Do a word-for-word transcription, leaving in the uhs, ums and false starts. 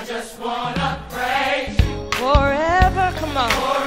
I just wanna praise you forever. Come on. forever.